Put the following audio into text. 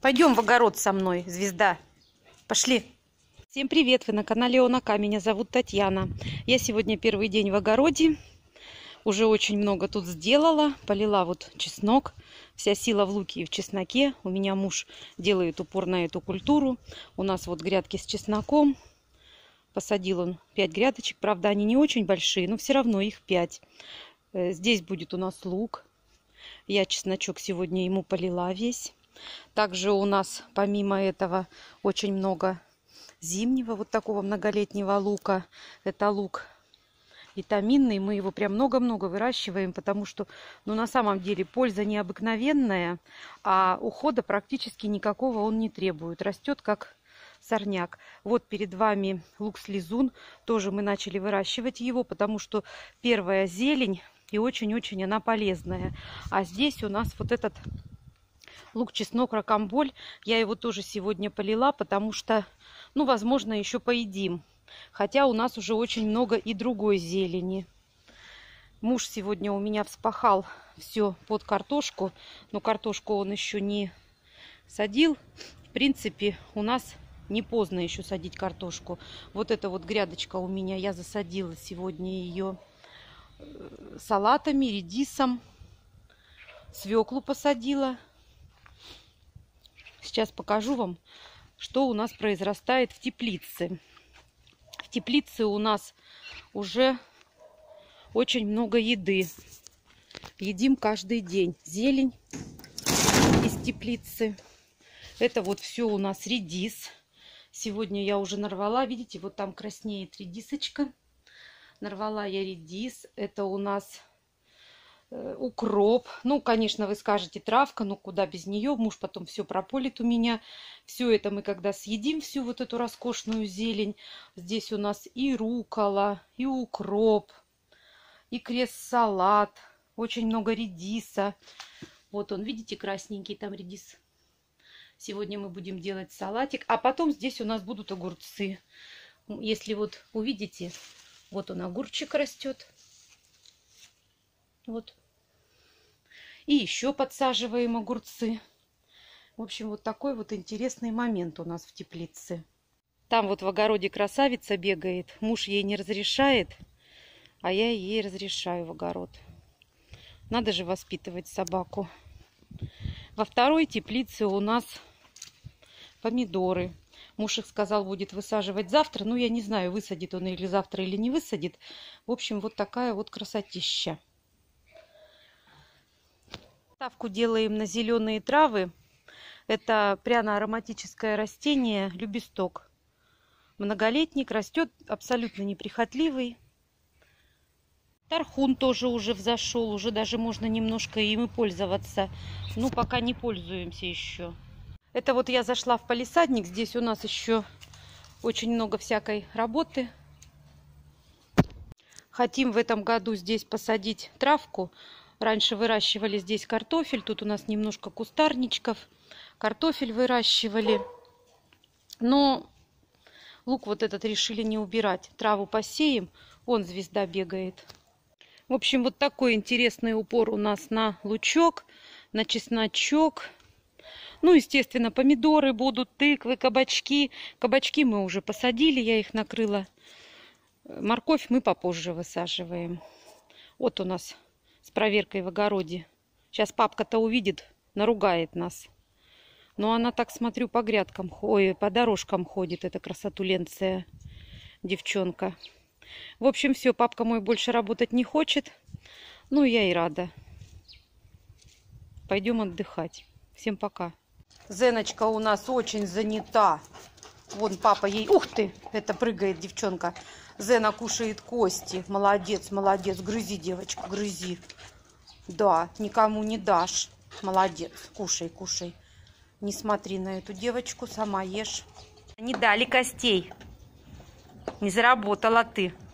Пойдем в огород со мной, звезда. Пошли. Всем привет, вы на канале ОНК. Меня зовут Татьяна. Я сегодня первый день в огороде. Уже очень много тут сделала. Полила вот чеснок. Вся сила в луке и в чесноке. У меня муж делает упор на эту культуру. У нас вот грядки с чесноком. Посадил он 5 грядочек. Правда, они не очень большие, но все равно их 5. Здесь будет у нас лук. Я чесночок сегодня ему полила весь. Также у нас помимо этого очень много зимнего вот такого многолетнего лука. Это лук витаминный. Мы его прям много-много выращиваем, потому что на самом деле польза необыкновенная, а ухода практически никакого он не требует. Растет как сорняк. Вот перед вами лук-слезун. Тоже мы начали выращивать его, потому что первая зелень и очень-очень она полезная. А здесь у нас вот этот лук, чеснок, рокамболь. Я его тоже сегодня полила, потому что, возможно, еще поедим. Хотя у нас уже очень много и другой зелени. Муж сегодня у меня вспахал все под картошку, но картошку он еще не садил. В принципе, у нас не поздно еще садить картошку. Вот эта вот грядочка у меня, я засадила сегодня ее салатами, редисом. Свеклу посадила. Сейчас покажу вам, что у нас произрастает в теплице. В теплице у нас уже очень много еды. Едим каждый день. Зелень из теплицы. Это вот все у нас редис. Сегодня я уже нарвала. Видите, вот там краснеет редисочка. Нарвала я редис. Это у нас укроп. Конечно, вы скажете, травка, куда без нее? Муж потом все прополит у меня. Все это мы когда съедим, всю вот эту роскошную зелень. Здесь у нас и рукола, и укроп, и крест-салат. Очень много редиса. Вот он, видите, красненький там редис. Сегодня мы будем делать салатик. А потом здесь у нас будут огурцы. Если вот увидите, вот он, огурчик растет. Вот. И еще подсаживаем огурцы. В общем, вот такой вот интересный момент у нас в теплице. Там вот в огороде красавица бегает. Муж ей не разрешает, а я ей разрешаю в огород. Надо же воспитывать собаку. Во второй теплице у нас помидоры. Муж их сказал, будет высаживать завтра. Я не знаю, высадит он или завтра, или не высадит. В общем, вот такая вот красотища. Ставку делаем на зеленые травы. Это пряно-ароматическое растение, любесток. Многолетник, растет абсолютно неприхотливый. Тархун тоже уже взошел, уже даже можно немножко им и пользоваться. Пока не пользуемся еще. Это вот я зашла в палисадник. Здесь у нас еще очень много всякой работы. Хотим в этом году здесь посадить травку. Раньше выращивали здесь картофель. Тут у нас немножко кустарничков. Картофель выращивали. Но лук вот этот решили не убирать. Траву посеем. Вон звезда бегает. В общем, вот такой интересный упор у нас на лучок, на чесночок. Естественно, помидоры будут, тыквы, кабачки. Кабачки мы уже посадили, я их накрыла. Морковь мы попозже высаживаем. Вот у нас с проверкой в огороде. Сейчас папка-то увидит, наругает нас. Но она, так смотрю, по грядкам, по дорожкам ходит, эта красотуленция девчонка. В общем, все, папка мой больше работать не хочет. Я и рада. Пойдем отдыхать. Всем пока. Зеночка у нас очень занята. Вон папа ей... Ух ты! Это прыгает девчонка. Зена кушает кости. Молодец, молодец. Грызи, девочка, грызи. Да, никому не дашь. Молодец. Кушай, кушай. Не смотри на эту девочку, сама ешь. Не дали костей. Не заработала ты.